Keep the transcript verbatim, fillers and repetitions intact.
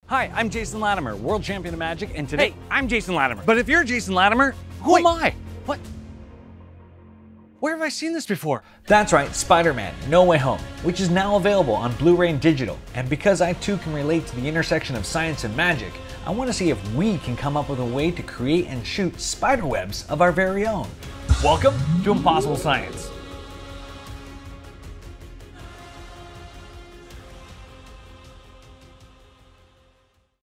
Hi, I'm Jason Latimer, world champion of magic, and today, hey, I'm Jason Latimer. But if you're Jason Latimer, who Wait, am I? What? Where have I seen this before? That's right, Spider-Man No Way Home, which is now available on Blu-ray and Digital. And because I too can relate to the intersection of science and magic, I want to see if we can come up with a way to create and shoot spider webs of our very own. Welcome to Impossible Science.